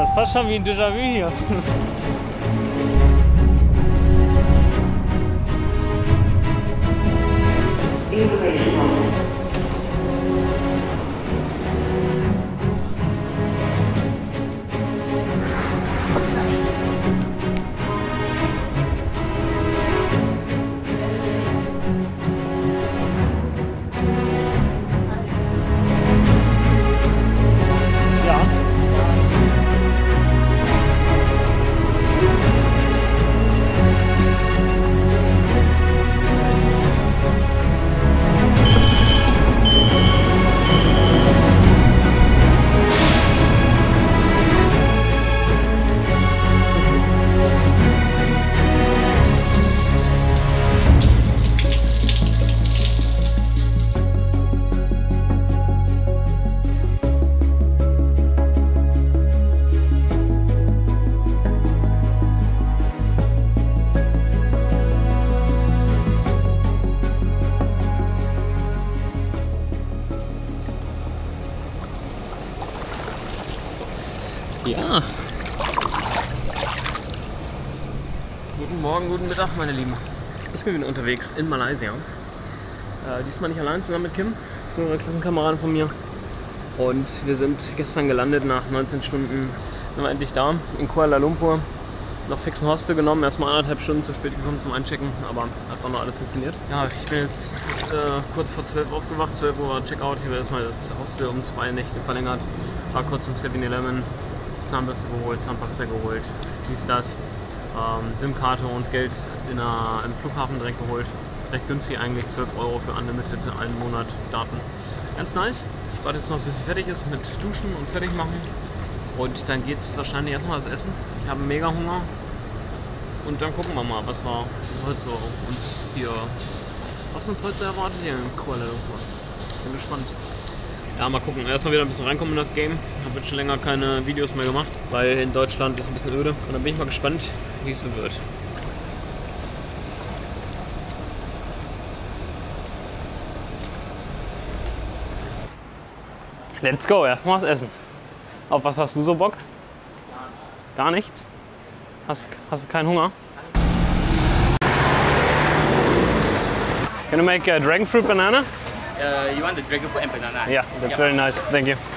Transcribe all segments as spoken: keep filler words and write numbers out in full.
Das ist fast schon wie ein Déjà-vu hier. Ja. Guten Morgen, guten Mittag, meine Lieben. Ich bin wieder unterwegs in Malaysia. Äh, diesmal nicht allein, zusammen mit Kim, frühere Klassenkameradin von mir. Und wir sind gestern gelandet, nach neunzehn Stunden sind wir endlich da, in Kuala Lumpur. Noch fix ein Hostel genommen, erstmal anderthalb Stunden zu spät gekommen zum Einchecken, aber hat doch noch alles funktioniert. Ja, ich bin jetzt äh, kurz vor zwölf aufgewacht, zwölf Uhr war Checkout. Hier wird erstmal das Hostel um zwei Nächte verlängert. War kurz zum seven eleven. Zahnbürste geholt, Zahnpasta geholt, dies, das, ähm, SIM-Karte und Geld in einer, im Flughafen direkt geholt. Recht günstig eigentlich, zwölf Euro für Unlimited, einen Monat Daten. Ganz nice. Ich warte jetzt noch, bis sie fertig ist mit Duschen und fertig machen. Und dann geht es wahrscheinlich erstmal das Essen. Ich habe mega Hunger. Und dann gucken wir mal, was wir heute so uns hier, was uns heute so erwartet hier in Kuala Lumpur. Bin gespannt. Ja, mal gucken. Erstmal wieder ein bisschen reinkommen in das Game. Ich habe jetzt schon länger keine Videos mehr gemacht, weil in Deutschland ist ein bisschen öde. Und dann bin ich mal gespannt, wie es so wird. Let's go, erstmal was essen. Auf was hast du so Bock? Gar nichts? Hast, hast du keinen Hunger? Can you make a dragon fruit banana? Uh, you want the dragon fruit and banana? Yeah, that's yep. Very nice. Thank you.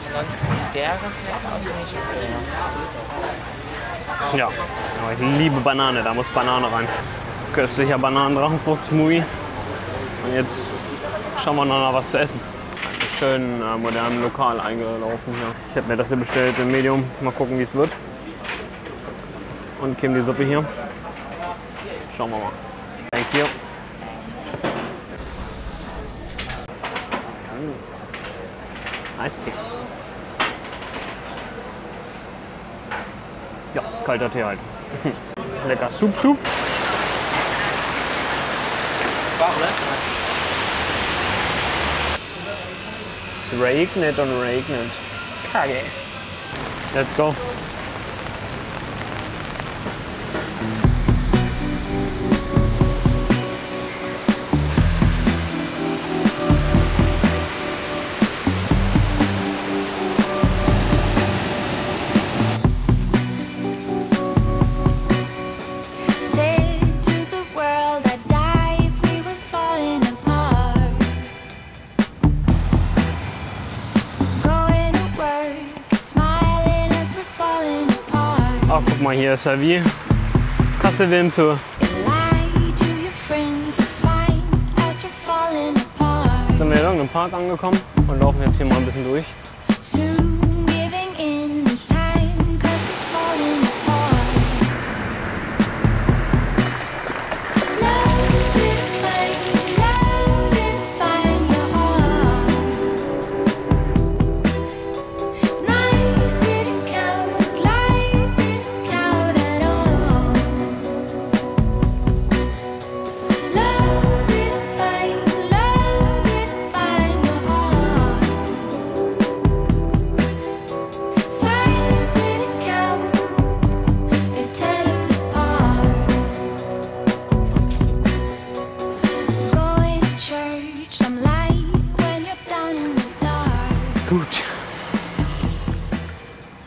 Ja, aber ich liebe Banane, da muss Banane rein. Köstlicher Bananen-Drachenfrucht-Smoothie. Und jetzt schauen wir noch nach was zu essen. Schön äh, modernen Lokal eingelaufen hier. Ich habe mir das hier bestellt im Medium. Mal gucken, wie es wird. Und Kim die Suppe hier. Schauen wir mal. Thank you. Eistee. Ja, kalter Tee halt. Lecker Soup, Soup. Es regnet und regnet. Kacke. Let's go. Ach, guck mal, hier ist ja wie Kassel-Wilmshöhe. Jetzt sind wir in irgendeinem Park angekommen und laufen jetzt hier mal ein bisschen durch.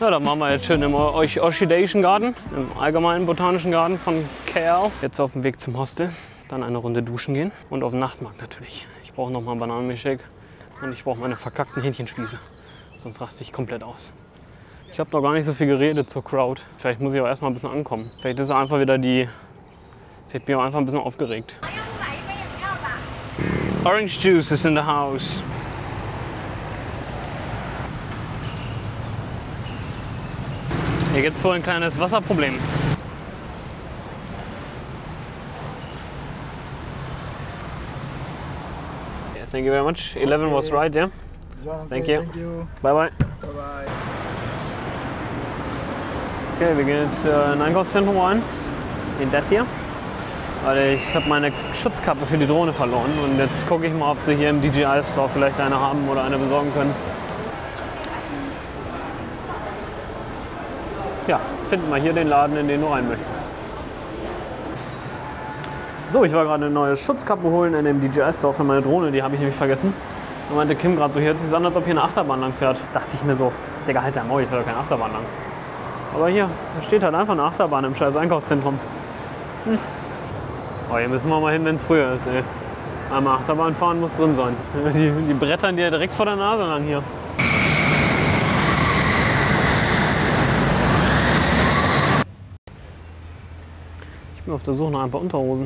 Ja, dann machen wir jetzt schön im Orchidation Garden, im allgemeinen botanischen Garten von K L. Jetzt auf dem Weg zum Hostel, dann eine Runde duschen gehen und auf den Nachtmarkt natürlich. Ich brauche noch mal einen Bananenmilchshake und ich brauche meine verkackten Hähnchenspieße, sonst raste ich komplett aus. Ich habe noch gar nicht so viel geredet zur Crowd. Vielleicht muss ich auch erstmal ein bisschen ankommen. Vielleicht ist einfach wieder die... Vielleicht bin ich auch einfach ein bisschen aufgeregt. Orange juice is in the house. Hier gibt es wohl ein kleines Wasserproblem. Yeah, thank you very much. eleven okay. was right, yeah? Yeah, okay, thank you. Thank you. Bye bye. Bye bye. Okay, wir gehen jetzt äh, in ein Einkaufszentrum rein. In das hier. Weil ich habe meine Schutzkappe für die Drohne verloren. Und jetzt gucke ich mal, ob sie hier im D J I Store vielleicht eine haben oder eine besorgen können. Ja, find mal hier den Laden, in den du rein möchtest. So, ich war gerade eine neue Schutzkappe holen in dem D J I Store für meine Drohne, die habe ich nämlich vergessen. Da meinte Kim gerade so, hier hört sich an, als ob hier eine Achterbahn lang fährt. Dachte ich mir so, Digga, halt dein Maul, ich will doch keine Achterbahn lang. Aber hier, da steht halt einfach eine Achterbahn im scheiß Einkaufszentrum. Hm. Oh, hier müssen wir mal hin, wenn es früher ist, ey. Einmal Achterbahn fahren muss drin sein. Die, die brettern dir direkt vor der Nase lang hier. Ich bin auf der Suche nach ein paar Unterhosen.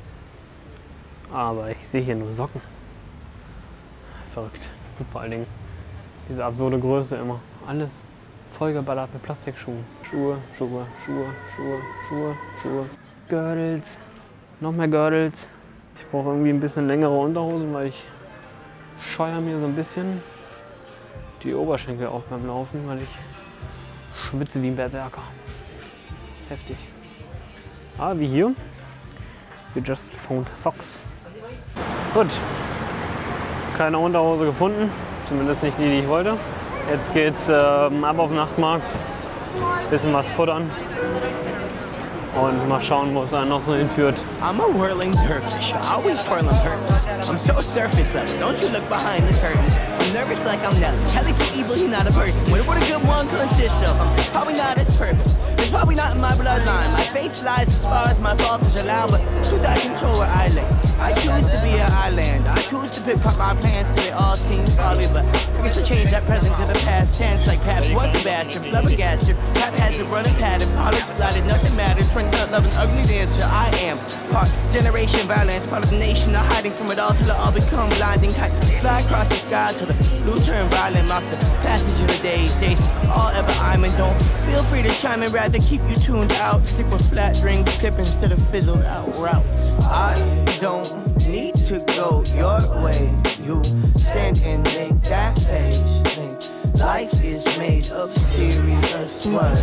Aber ich sehe hier nur Socken. Verrückt. Und vor allen Dingen diese absurde Größe immer. Alles vollgeballert mit Plastikschuhen. Schuhe, Schuhe, Schuhe, Schuhe, Schuhe, Schuhe. Girdles. Noch mehr Girdles. Ich brauche irgendwie ein bisschen längere Unterhosen, weil ich scheuere mir so ein bisschen die Oberschenkel auf beim Laufen, weil ich schwitze wie ein Berserker. Heftig. Ah, wie hier. We just found socks. Gut. Keine Unterhose gefunden. Zumindest nicht die, die ich wollte. Jetzt geht's ähm, ab auf den Nachtmarkt. Bisschen was futtern. Und mal schauen, wo es einen noch so hinführt. I'm a whirling Turkish, always twirling purpose. I'm so surface level, don't you look behind the curtains. I'm nervous like I'm Nelly. Kelly's so evil, he's not a person. What would a good one consist of? I'm probably not as perfect. It's probably not in my bloodline. My faith lies as far as my faults allow, but two thousand two where I lay. I choose to be an island. I choose to pick up my plans till they all seem folly, but I guess I change that present to the past tense. Like Paps was a bastard, flabbergasted. Pap has a running pattern, polish blotted, nothing matters. Prince out love an ugly dancer. I am part generation violence, part of the nation. Not hiding from it all till it all become blinding. Kite fly across the sky till the blue turn violent. Mock the passage of the days, days all ever I'm in. Don't feel free to chime in, rather keep you tuned out. Stick with flat drink sip instead of fizzled out routes. I don't need to go your way. You stand and make that face. Think life is made of serious work.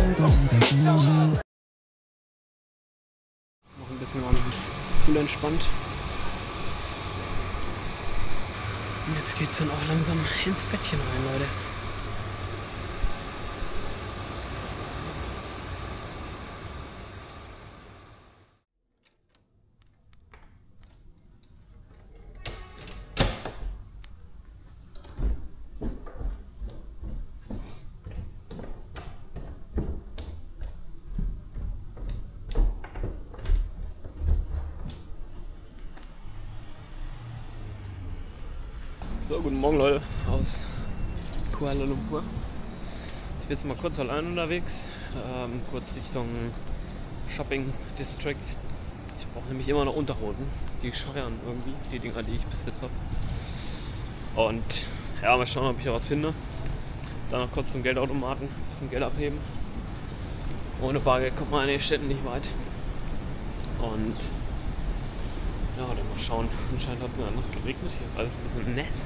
Noch ein bisschen cool entspannt. Und jetzt geht's dann auch langsam ins Bettchen rein, Leute. So, guten Morgen Leute aus Kuala Lumpur. Ich bin jetzt mal kurz allein unterwegs, ähm, kurz Richtung Shopping District. Ich brauche nämlich immer noch Unterhosen, die scheuern irgendwie, die Dinger, die ich bis jetzt habe. Und ja, mal schauen, ob ich da was finde. Dann noch kurz zum Geldautomaten, ein bisschen Geld abheben. Ohne Bargeld kommt man in den Städten nicht weit. Und ja, dann mal schauen. Anscheinend hat es noch geregnet. Hier ist alles ein bisschen nass.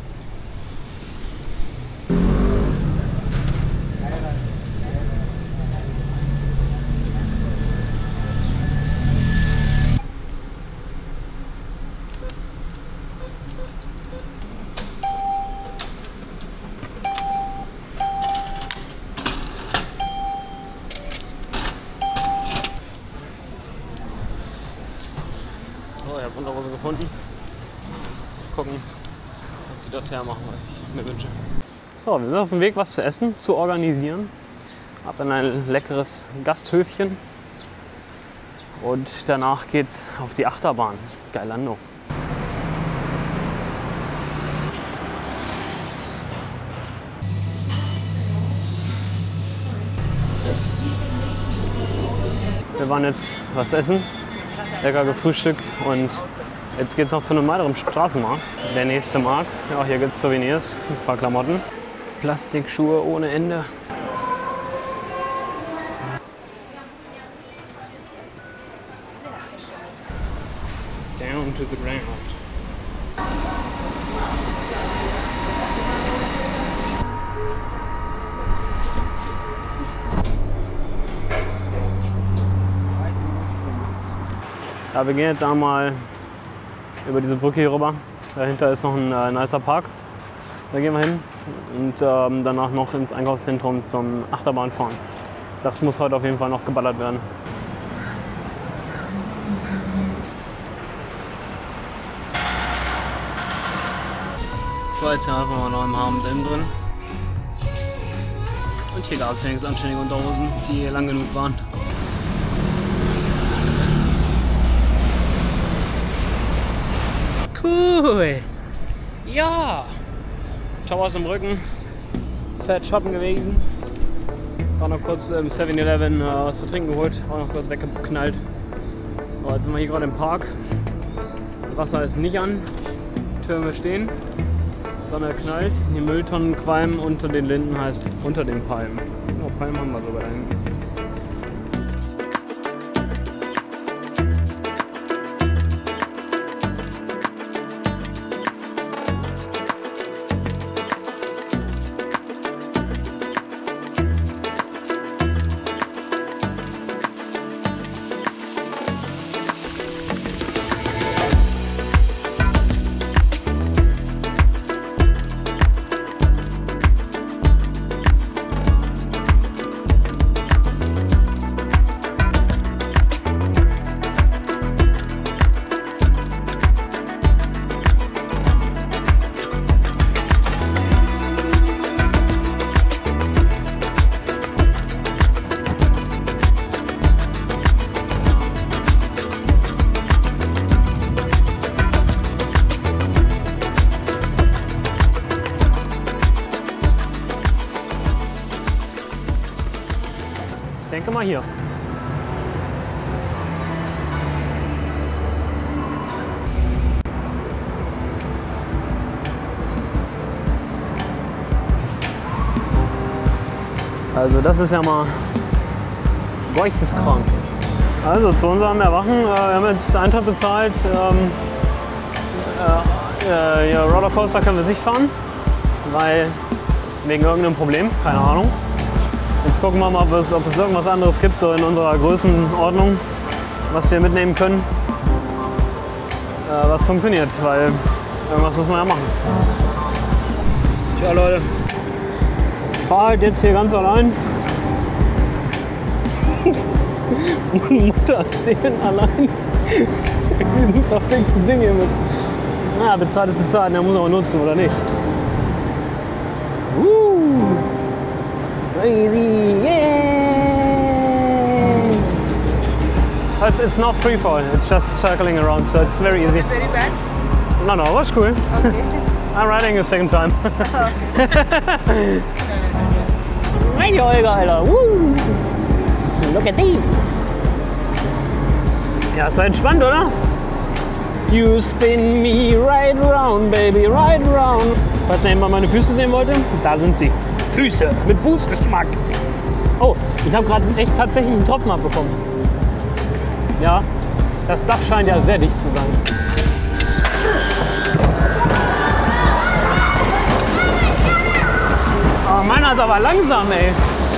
So, ich habe Unterhose gefunden. Gucken, ob die das hermachen, was ich mir wünsche. So, wir sind auf dem Weg, was zu essen, zu organisieren. ab in ein leckeres Gasthöfchen und danach geht's auf die Achterbahn. Geilando. Wir waren jetzt was essen, lecker gefrühstückt und jetzt geht es noch zu einem weiteren Straßenmarkt. Der nächste Markt. Ja, hier gibt es Souvenirs, ein paar Klamotten. Plastikschuhe ohne Ende. Down to the ground. Ja, wir gehen jetzt einmal über diese Brücke hier rüber. Dahinter ist noch ein äh, nicer Park. Da gehen wir hin und ähm, danach noch ins Einkaufszentrum zum Achterbahnfahren. Das muss heute auf jeden Fall noch geballert werden. Ich war jetzt hier einfach mal noch im H und M drin. Und hier gab es wenigstens anständige Unterhosen, die lang genug waren. Cool! Ja! Towers im Rücken, fett shoppen gewesen. War noch kurz im seven eleven äh, was zu trinken geholt, auch noch kurz weggeknallt. So, jetzt sind wir hier gerade im Park. Wasser ist nicht an, Türme stehen, Sonne knallt, die Mülltonnen qualmen, unter den Linden heißt unter den Palmen. Oh, Palmen haben wir sogar da hinten. Ich denke mal hier. Also das ist ja mal geisteskrank. Also zu unserem Erwachen, äh, wir haben jetzt Eintritt bezahlt. Ähm, äh, äh, ja, Rollercoaster können wir nicht fahren, weil wegen irgendeinem Problem, keine Ahnung. Jetzt gucken wir mal, ob es, ob es irgendwas anderes gibt, so in unserer Größenordnung, was wir mitnehmen können, äh, was funktioniert, weil irgendwas muss man ja machen. Tja Leute, ich fahre halt jetzt hier ganz allein. Meine Mutter erzählen allein diesen verfickten Ding hier mit. Naja, bezahlt ist bezahlt, der muss aber nutzen, oder nicht? Uh. Crazy, yay! It's, it's not free fall, it's just circling around, so it's very easy. Is it very bad? No, no, it was cool. Okay. I'm riding a second time. Right, Olga, Alter. Woo! Look at these. Ja, ist doch entspannt, oder? You spin me right round, baby, right round. Falls ihr mal meine Füße sehen wollte, da sind sie. Füße mit Fußgeschmack. Oh, ich habe gerade echt tatsächlich einen Tropfen abbekommen. Ja, das Dach scheint ja sehr dicht zu sein. Oh, meiner ist aber langsam, ey.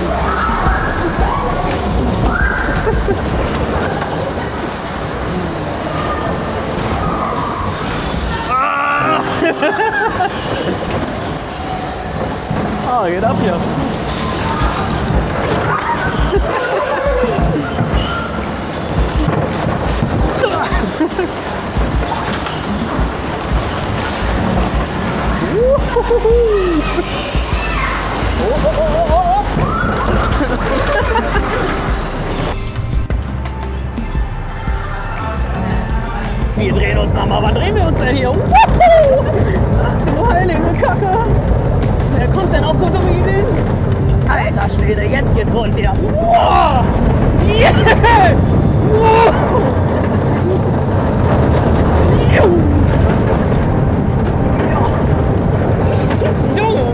Oh, geht ab hier. Oh, oh, oh, oh, oh. drehen wir uns denn hier? Wuhu! Ach du heilige Kacke! Wer kommt denn auf so dumme Ideen? Alter Schwede, jetzt geht's rund hier. Wow! Yeah! Wow! Junge!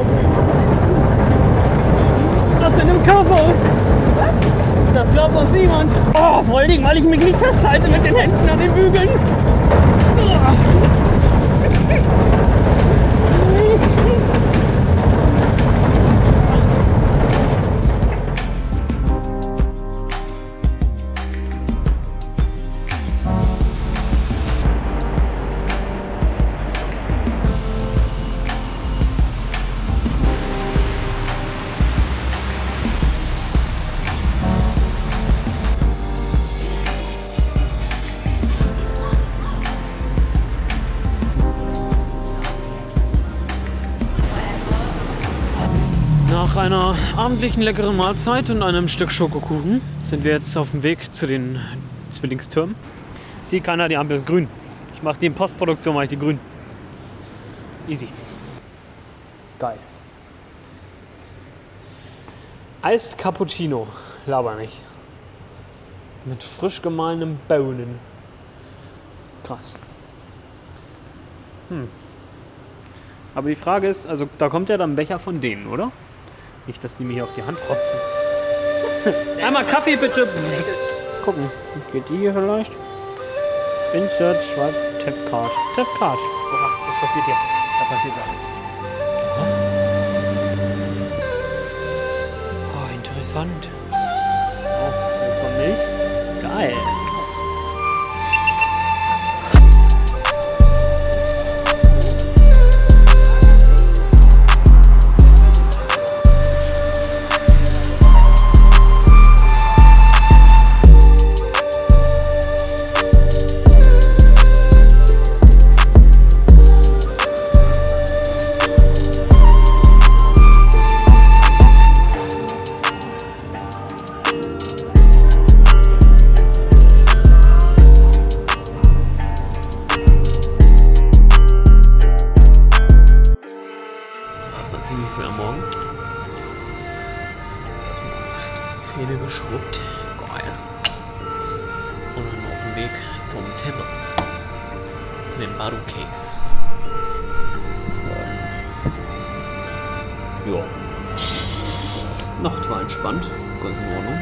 Was denn im Kaufhaus? Das glaubt uns niemand. Oh, vor allen Dingen, weil ich mich nicht festhalte mit den Händen an den Bügeln. Nach einer abendlichen leckeren Mahlzeit und einem Stück Schokokuchen sind wir jetzt auf dem Weg zu den Zwillingstürmen. Sieht keiner, die Ampel ist grün. Ich mache die in Postproduktion, mache ich die grün. Easy. Geil. Iced Cappuccino. Laber nicht. Mit frisch gemahlenen Bohnen. Krass. Hm. Aber die Frage ist, also da kommt ja dann ein Becher von denen, oder? Nicht, dass die mir hier auf die Hand rotzen. Einmal Kaffee bitte. Pff. Gucken. Geht die hier vielleicht? Insert, Swipe, Tap Card. Tap Card. Oha, was passiert hier? Da passiert was. Oh, interessant. Oh, jetzt kommt Milch. Geil. Ziemlich früh am Morgen. Zähne geschrubbt. Geil. Und dann auf dem Weg zum Tempel. Zu den Badu Caves. Ja. Nacht war entspannt. Ganz in Ordnung.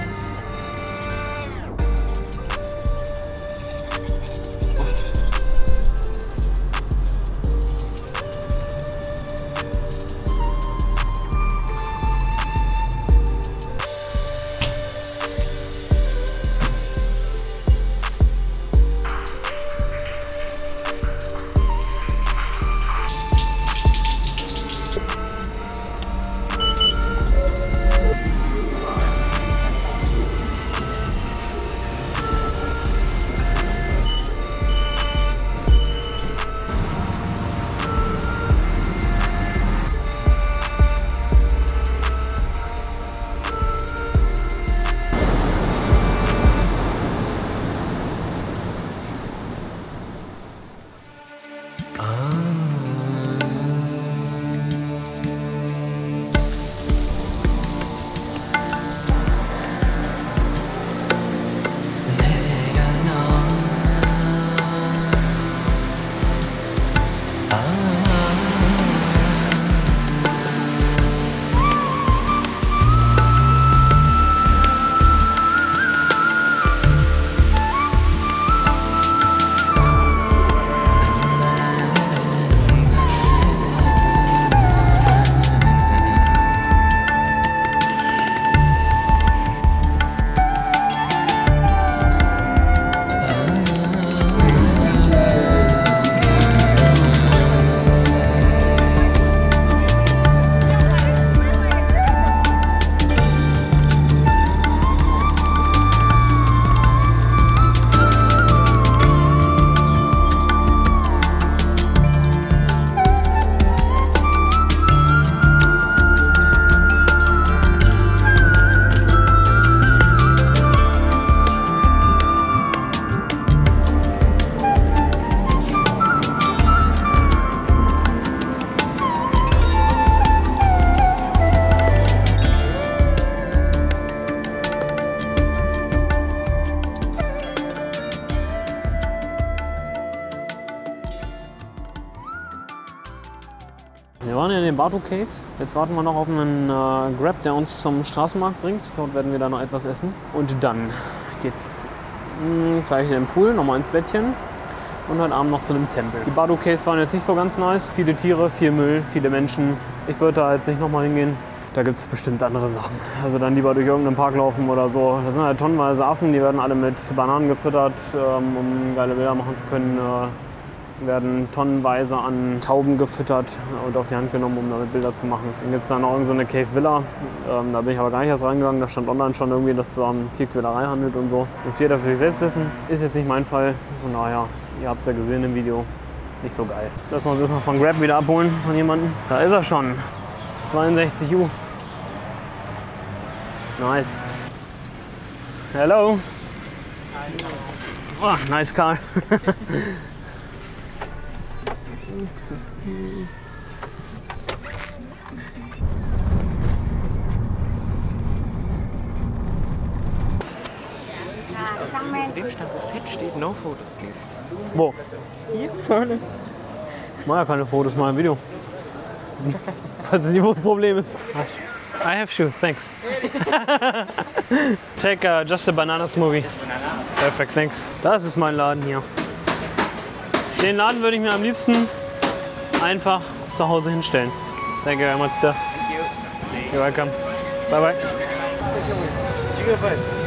in den Batu Caves. Jetzt warten wir noch auf einen äh, Grab, der uns zum Straßenmarkt bringt. Dort werden wir dann noch etwas essen. Und dann geht's mh, vielleicht in den Pool, nochmal ins Bettchen. Und heute Abend noch zu einem Tempel. Die Batu Caves waren jetzt nicht so ganz nice. Viele Tiere, viel Müll, viele Menschen. Ich würde da jetzt nicht nochmal hingehen. Da gibt es bestimmt andere Sachen. Also dann lieber durch irgendeinen Park laufen oder so. Das sind halt tonnenweise Affen, die werden alle mit Bananen gefüttert, ähm, um geile Bilder machen zu können. Äh, werden tonnenweise an Tauben gefüttert und auf die Hand genommen, um damit Bilder zu machen. Dann gibt es dann auch so eine Cave Villa. Ähm, da bin ich aber gar nicht erst reingegangen. Da stand online schon irgendwie, dass es um Tierquälerei handelt und so. Muss jeder für sich selbst wissen. Ist jetzt nicht mein Fall. Von daher, ihr habt es ja gesehen im Video. Nicht so geil. Jetzt lassen wir uns jetzt noch von Grab wieder abholen von jemandem. Da ist er schon. zweiundsechzig Uhr. Nice. Hello. Oh, nice car. Zu dem Stand, wo fett steht, no photos, please. Wo? Hier vorne. Ich mache ja keine Fotos, mal ein Video. Falls du nicht, wo das Problem ist. I have shoes, thanks. Take uh, just a banana smoothie. Banana. Perfect, thanks. Das ist mein Laden hier. Den Laden würde ich mir am liebsten einfach zu Hause hinstellen. Thank you very much, sir. Thank you. You're welcome. Bye bye. Gigabyte.